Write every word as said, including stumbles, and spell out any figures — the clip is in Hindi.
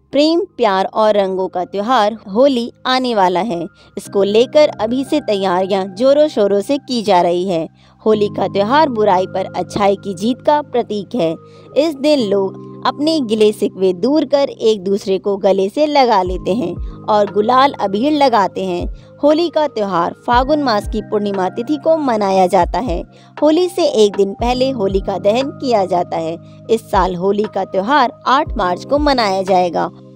प्रेम, प्यार और रंगों का त्योहार होली आने वाला है। इसको लेकर अभी से तैयारियां जोरों शोरों से की जा रही है। होली का त्योहार बुराई पर अच्छाई की जीत का प्रतीक है। इस दिन लोग अपने गिले शिकवे दूर कर एक दूसरे को गले से लगा लेते हैं और गुलाल अबीर लगाते हैं। होली का त्योहार फागुन मास की पूर्णिमा तिथि को मनाया जाता है। होली से एक दिन पहले होलिका दहन किया जाता है। इस साल होली का त्योहार आठ मार्च को मनाया जाएगा